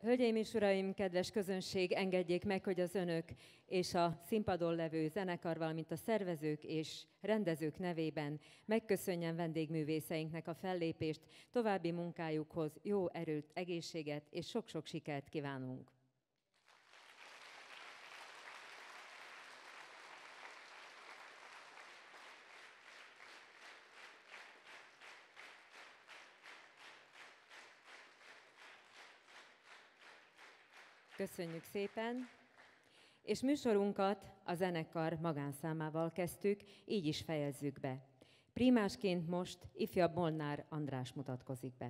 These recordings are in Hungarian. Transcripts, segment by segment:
Hölgyeim és uraim, kedves közönség, engedjék meg, hogy az önök és a színpadon levő zenekar, valamint a szervezők és rendezők nevében megköszönjem vendégművészeinknek a fellépést, további munkájukhoz jó erőt, egészséget és sok-sok sikert kívánunk. Köszönjük szépen, és műsorunkat a zenekar magánszámával kezdtük, így is fejezzük be. Prímásként most ifjabb Molnár András mutatkozik be.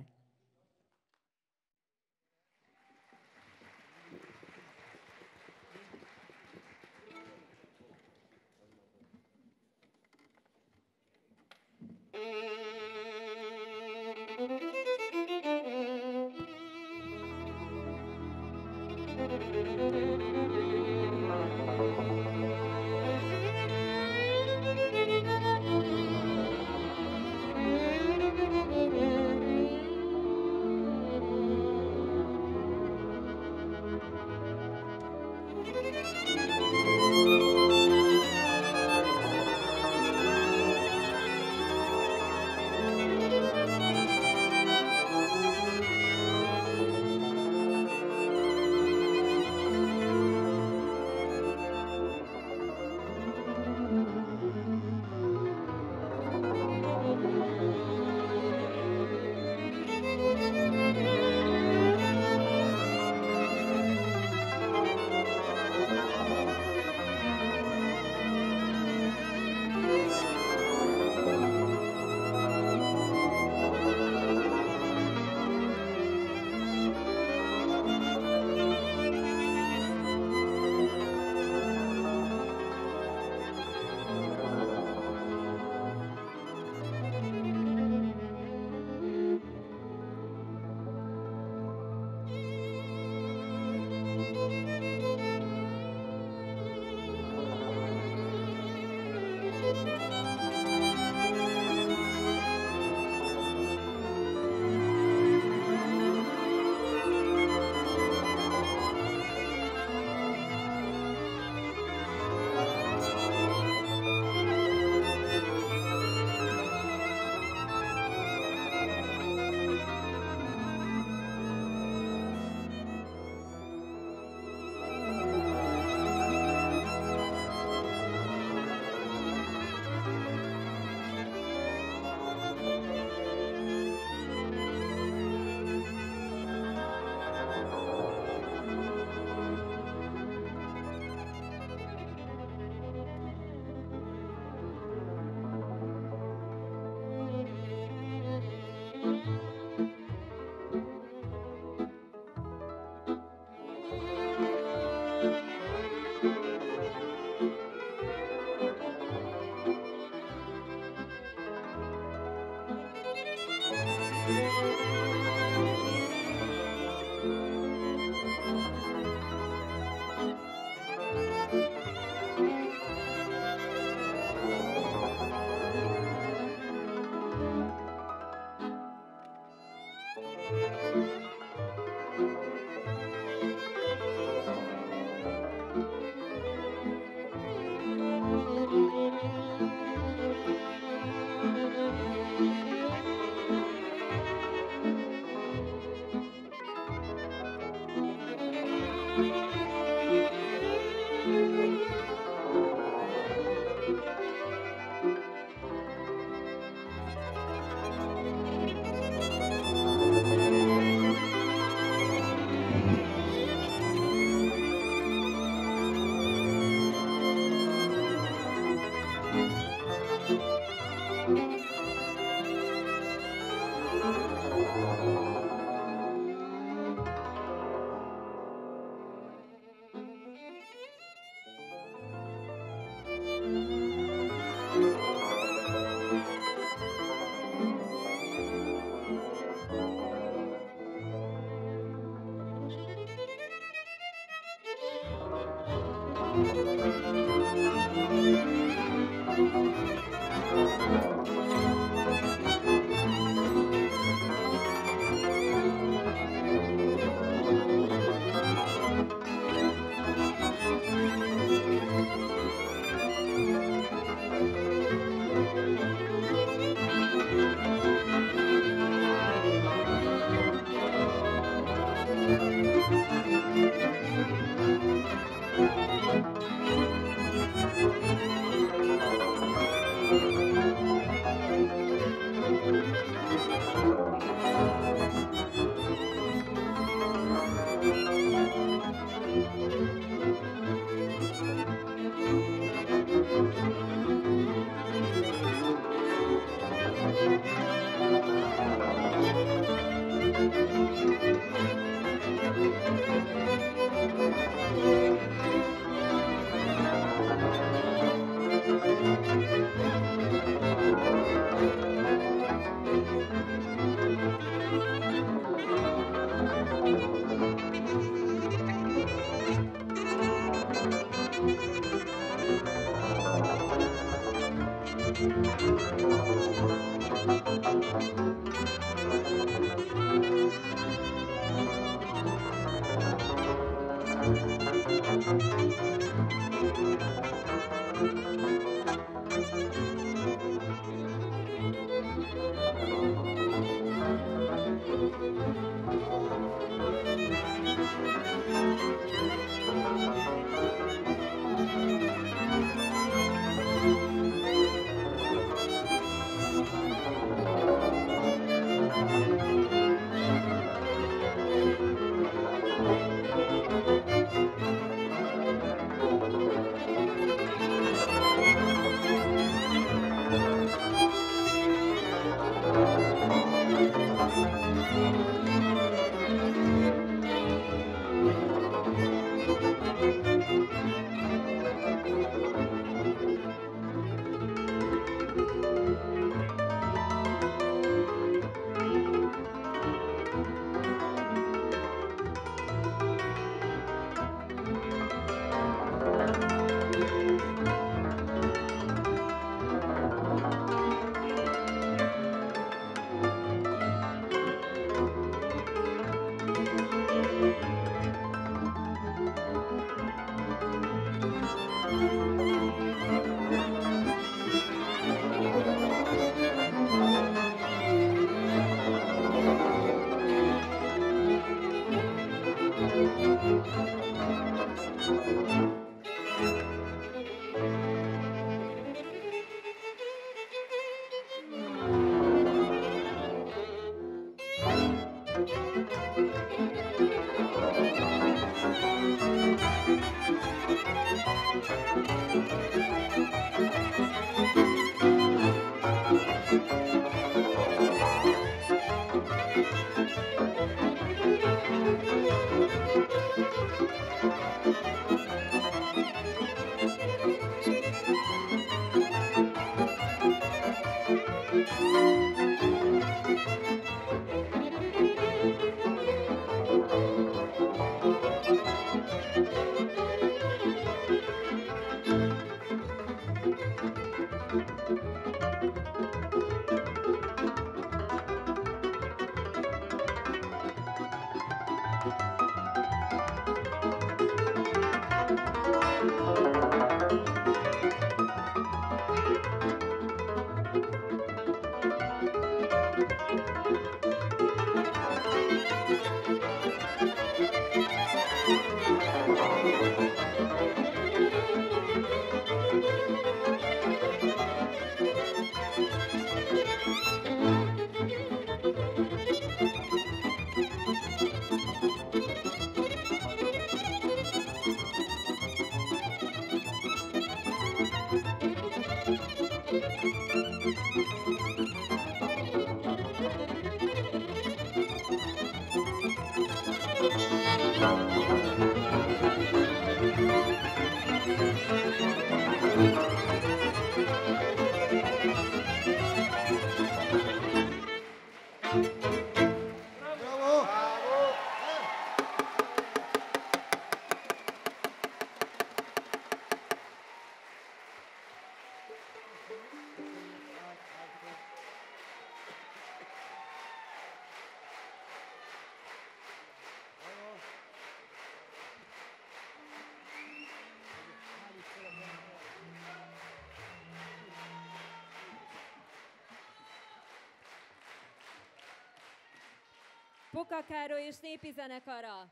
Poka Károly és népi zenekara.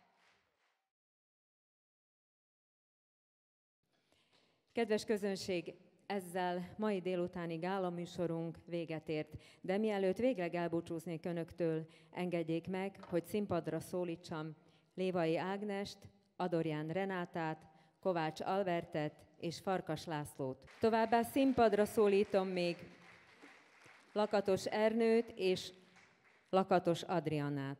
Kedves közönség, ezzel mai délutáni gálaműsorunk véget ért, de mielőtt végleg elbúcsúznék önöktől, engedjék meg, hogy színpadra szólítsam Lévai Ágnest, Adorján Renátát, Kovács Albertet és Farkas Lászlót. Továbbá színpadra szólítom még Lakatos Ernőt és Lakatos Adriannát.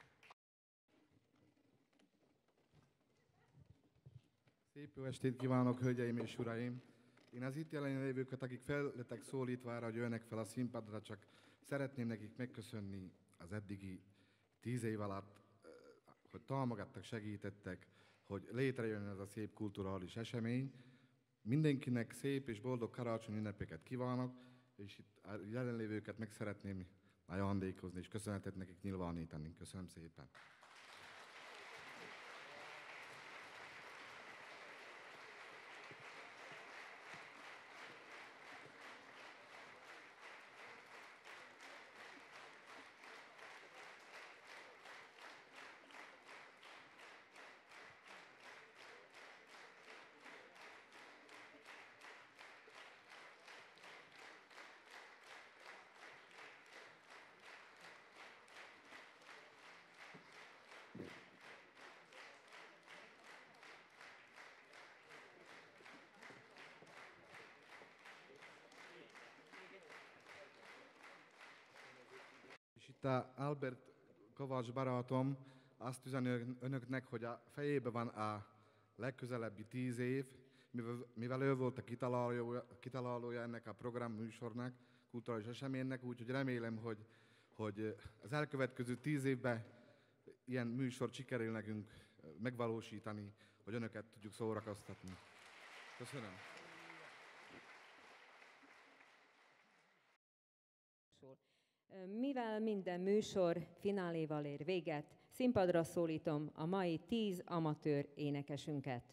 Szép jó estét kívánok, hölgyeim és uraim! Én az itt jelenlévőket, akik fel lettek szólítva arra, hogy jöjjenek fel a színpadra, csak szeretném nekik megköszönni az eddigi 10 év alatt, hogy támogattak, segítettek, hogy létrejön ez a szép kulturális esemény. Mindenkinek szép és boldog karácsony ünnepeket kívánok, és itt a jelenlévőket meg szeretném ajándékozni, és köszönetet nekik nyilvánítani. Köszönöm szépen! És itt a Albert Kovács barátom azt üzeni önöknek, hogy a fejében van a legközelebbi 10 év, mivel ő volt a kitalálója ennek a programműsornak, kulturális eseménynek, úgyhogy remélem, hogy az elkövetkező 10 évben ilyen műsort sikerül nekünk megvalósítani, hogy önöket tudjuk szórakoztatni. Köszönöm. Mivel minden műsor fináléval ér véget, színpadra szólítom a mai 10 amatőr énekesünket.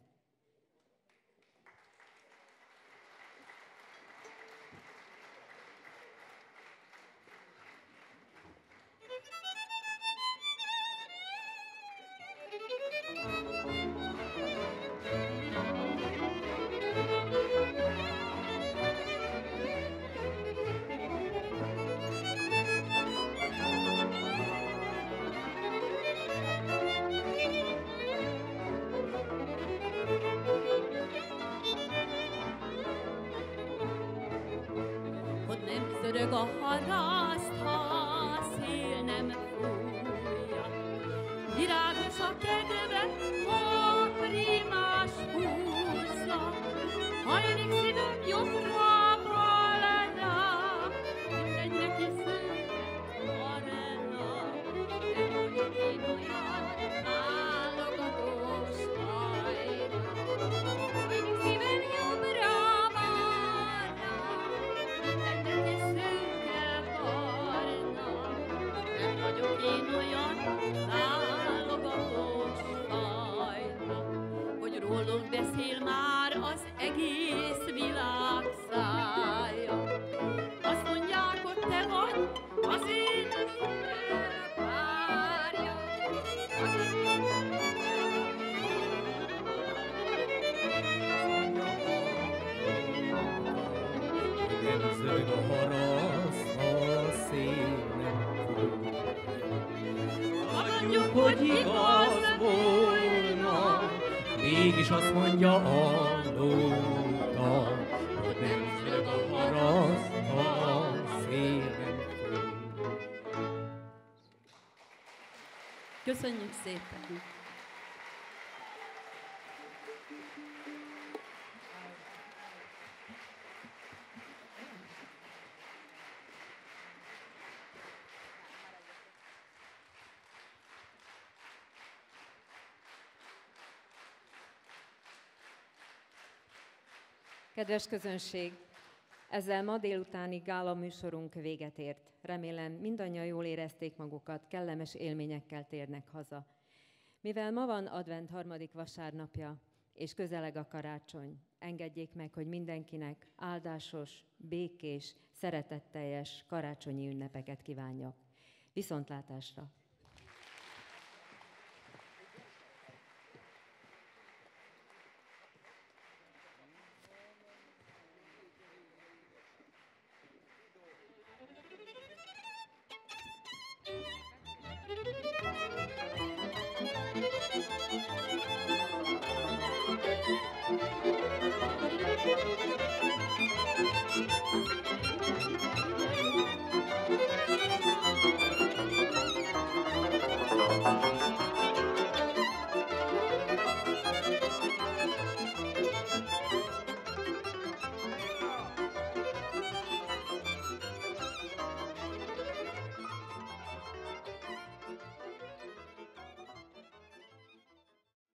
Zörög a haraszt, ha a szél nem fújja. Virágos a kedve, ha primás húzza. Hajlik szívem jobbra, balra, mindegy neki szőket arra. De vagyok én olyan válogatós fajra. Hajlik szívem jobbra, balra, mindegy neki szőke barna. Nem vagyok én olyan válogatós fajra, hogy rólunk beszél már az egész világ szája. Azt mondják, hogy te vagy az én szívem párja. Nem zöld a haraszt, a szél nem fújja. Adjuk, hogy igaz volna, mégis azt mondja a nóta, hogy nem zöld a haraszt, a szél nem fújja. Köszönjük szépen! Kedves közönség, ezzel ma délutáni gála műsorunk véget ért. Remélem mindannyian jól érezték magukat, kellemes élményekkel térnek haza. Mivel ma van advent 3. vasárnapja, és közeleg a karácsony, engedjék meg, hogy mindenkinek áldásos, békés, szeretetteljes karácsonyi ünnepeket kívánjak. Viszontlátásra!